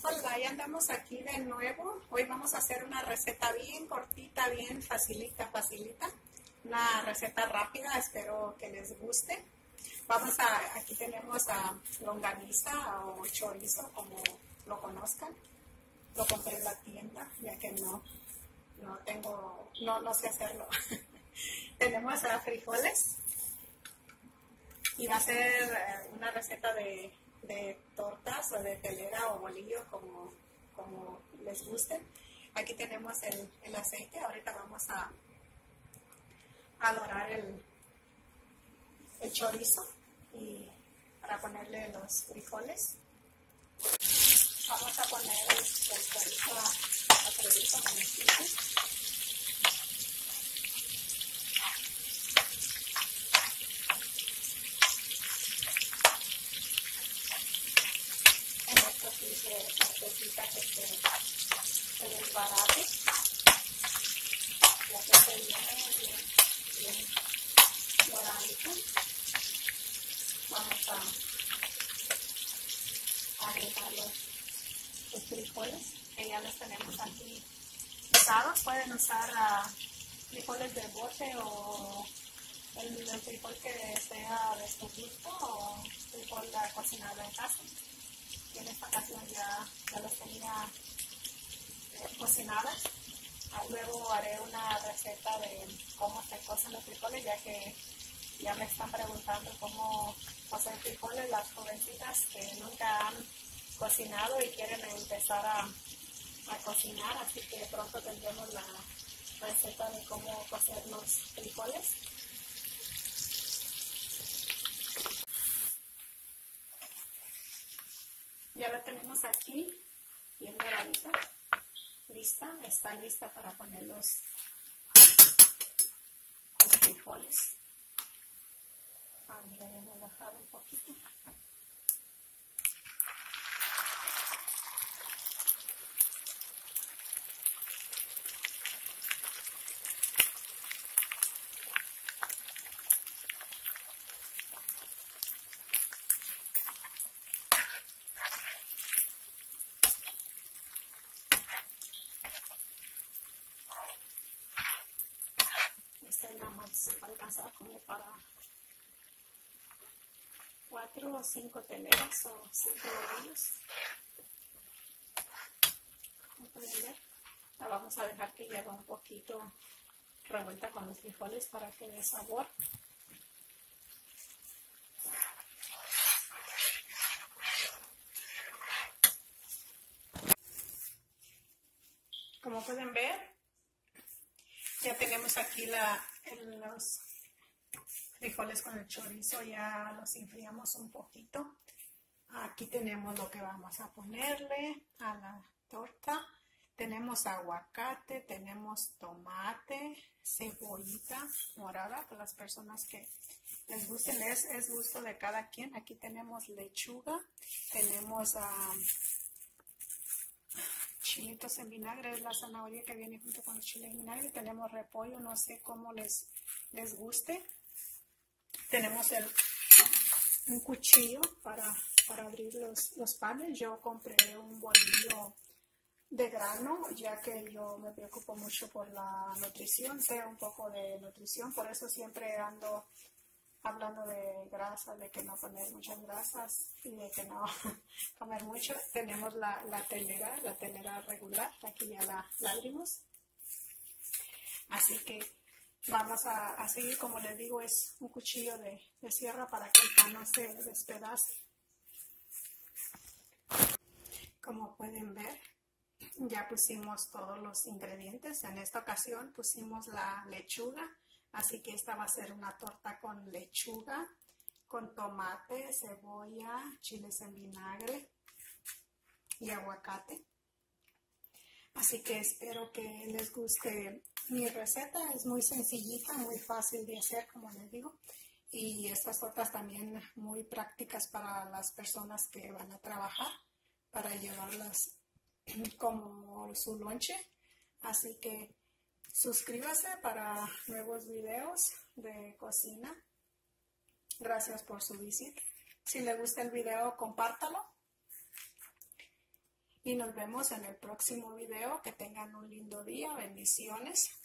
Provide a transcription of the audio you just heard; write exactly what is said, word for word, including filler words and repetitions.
Hola, ya andamos aquí de nuevo. Hoy vamos a hacer una receta bien cortita, bien facilita, facilita. Una receta rápida, espero que les guste. Vamos a, aquí tenemos a longaniza o chorizo, como lo conozcan. Lo compré en la tienda, ya que no, no tengo, no, no sé hacerlo. Tenemos a frijoles y va a ser una receta de de tortas o de telera o bolillo, como, como les guste. Aquí tenemos el, el aceite. Ahorita vamos a, a dorar el, el chorizo y para ponerle los frijoles. Vamos a poner el, el chorizo a, a freír con el aceite. Necesita que se, se desbarate, ya que se viene bien, bien doradito. Vamos a, a agregar los, los frijoles, que ya los tenemos aquí pesados. Pueden usar uh, frijoles de bote o el, el frijol que sea de su gusto o frijol cocinado en casa. En esta ocasión ya, ya los tenía eh, cocinados. Luego haré una receta de cómo se cocen los frijoles, ya que ya me están preguntando cómo cocer frijoles las jovencitas que nunca han cocinado y quieren empezar a, a cocinar, así que pronto tendremos la receta de cómo cocer los frijoles. Ya la tenemos aquí, bien doradita, lista, está lista para poner los, los frijoles. A ver, voy a bajar un poquito. Va a alcanzar como para cuatro o cinco teleras o cinco bolillos. Como pueden ver, la vamos a dejar que lleve un poquito revuelta con los frijoles para que dé sabor. Como pueden ver, ya tenemos aquí la, el, los frijoles con el chorizo, ya los enfriamos un poquito. Aquí tenemos lo que vamos a ponerle a la torta. Tenemos aguacate, tenemos tomate, cebollita morada, para las personas que les gusten, es, es gusto de cada quien. Aquí tenemos lechuga, tenemos um, chilitos en vinagre, es la zanahoria que viene junto con los chiles en vinagre. Tenemos repollo, no sé cómo les, les guste. Tenemos el, un cuchillo para, para abrir los, los panes. Yo compré un bolillo de grano, ya que yo me preocupo mucho por la nutrición, sé un poco de nutrición, por eso siempre ando hablando de grasa, de que no poner muchas grasas y de que no comer mucho. Tenemos la, la telera, la telera regular, aquí ya la, la abrimos. Así que vamos a, a seguir, como les digo, es un cuchillo de, de sierra para que el pan no se despedace. Como pueden ver, ya pusimos todos los ingredientes. En esta ocasión pusimos la lechuga. Así que esta va a ser una torta con lechuga, con tomate, cebolla, chiles en vinagre y aguacate. Así que espero que les guste mi receta. Es muy sencillita, muy fácil de hacer, como les digo. Y estas tortas también muy prácticas para las personas que van a trabajar, para llevarlas como su lonche. Así que suscríbase para nuevos videos de cocina. Gracias por su visita. Si le gusta el video, compártalo. y nos vemos en el próximo video. Que tengan un lindo día. Bendiciones.